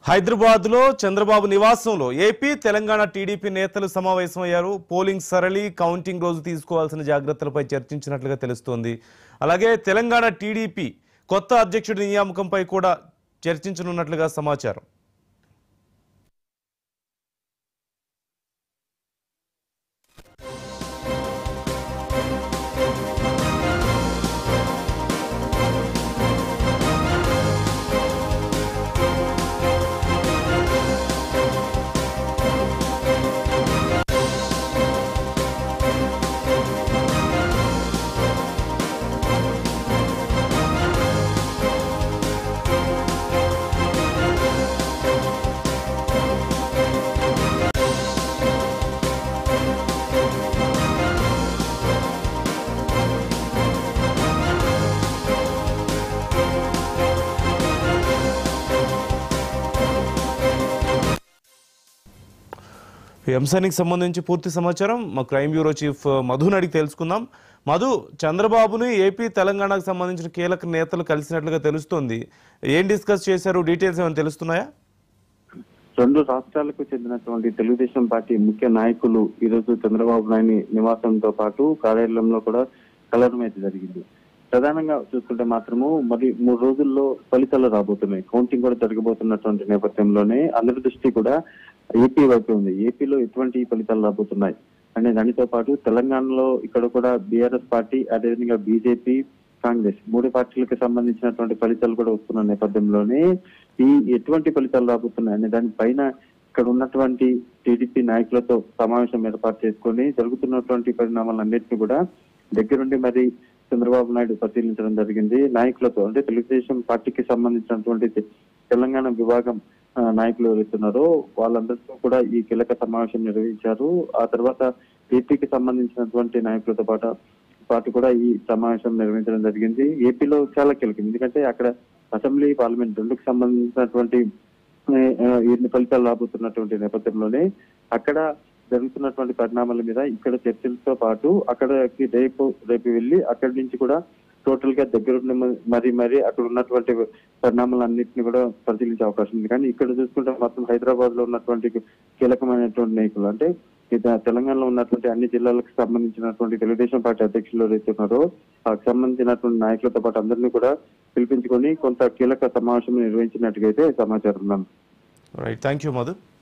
హైదరాబాద్లో చంద్రబాబు నివాసంలో AP Telangana TDP నేతలు సమావేశమయ్యారు. పోలింగ్ సరళి కౌంటింగ్ రోజు తీసుకోవాల్సిన జాగ్రత్తలపై చర్చించినట్లుగా తెలుస్తోంది. అలాగే తెలంగాణ టీడీపీ కొత్త అధ్యక్షుడి నియామకంపై కూడా చర్చించనున్నట్లుగా సమాచారం. ఈ అంశానికి సంబంధించి పూర్తి సమాచారం మా క్రైమ్ బ్యూరో చీఫ్ మధుని అడిగి తెలుసుకుందాం. మధు, చంద్రబాబుని ఏపీ తెలంగాణకు సంబంధించిన కీలక నేతలు కలిసినట్లుగా తెలుస్తోంది. ఏం డిస్కస్ చేశారు? డీటెయిల్స్ ఏమైనా తెలుస్తున్నాయా? రెండు రాష్ట్రాలకు చెందినటువంటి తెలుగుదేశం పార్టీ ముఖ్య నాయకులు ఈ రోజు చంద్రబాబు నాయుడు నివాసంతో పాటు కార్యాలయంలో కూడా కలవడం అయితే జరిగింది. ప్రధానంగా చూసుకుంటే మాత్రము మరి 3 రోజుల్లో ఫలితాలు రాబోతున్నాయి. కౌంటింగ్ కూడా జరగబోతున్నటువంటి నేపథ్యంలోనే అందరి దృష్టి కూడా ఏపీ వైపు ఉంది. ఏపీలో ఎటువంటి ఫలితాలు రాబోతున్నాయి అనే దానితో పాటు తెలంగాణలో ఇక్కడ కూడా బీఆర్ఎస్ పార్టీ, అదేవిధంగా బీజేపీ, కాంగ్రెస్ 3 పార్టీలకు సంబంధించినటువంటి ఫలితాలు కూడా వస్తున్న నేపథ్యంలోనే ఈ ఎటువంటి ఫలితాలు రాబోతున్నాయి అనే దానిపైన ఇక్కడ ఉన్నటువంటి టీడీపీ నాయకులతో సమావేశం ఏర్పాటు చేసుకొని జరుగుతున్నటువంటి పరిణామాలన్నింటినీ కూడా దగ్గరుండి మరి చంద్రబాబు నాయుడు పరిశీలించడం జరిగింది. నాయకులతో అంటే తెలుగుదేశం పార్టీకి సంబంధించినటువంటి తెలంగాణ విభాగం నాయకులు ఎవరుతున్నారో వాళ్ళందరితో కూడా ఈ కీలక సమావేశం నిర్వహించారు. ఆ తర్వాత ఏపీకి సంబంధించినటువంటి నాయకులతో పాటు కూడా ఈ సమావేశం నిర్వహించడం జరిగింది. ఏపీలో చాలా కీలకం, ఎందుకంటే అక్కడ అసెంబ్లీ, పార్లమెంట్ రెండుకు సంబంధించినటువంటి ఎన్ని ఫలితాలు రాబోతున్నటువంటి నేపథ్యంలోనే అక్కడ జరుగుతున్నటువంటి పరిణామాల మీద ఇక్కడ చర్చలతో పాటు అక్కడికి రేపు వెళ్ళి అక్కడి నుంచి కూడా టోటల్ గా దగ్గరుండి మరి అక్కడ ఉన్నటువంటి పరిణామాలన్నింటినీ కూడా పరిశీలించే అవకాశం ఉంది. కానీ ఇక్కడ చూసుకుంటే మాత్రం హైదరాబాద్ లో ఉన్నటువంటి కీలకమైనటువంటి నాయకులు అంటే తెలంగాణలో ఉన్నటువంటి అన్ని జిల్లాలకు సంబంధించినటువంటి తెలుగుదేశం పార్టీ అధ్యక్షులు ఎవరైతే ఉన్నారో ఆ సంబంధించినటువంటి నాయకులతో పాటు అందరినీ కూడా పిలిపించుకొని కొంత కీలక సమావేశం నిర్వహించినట్టుగా అయితే సమాచారం. Right, thank you Madhu.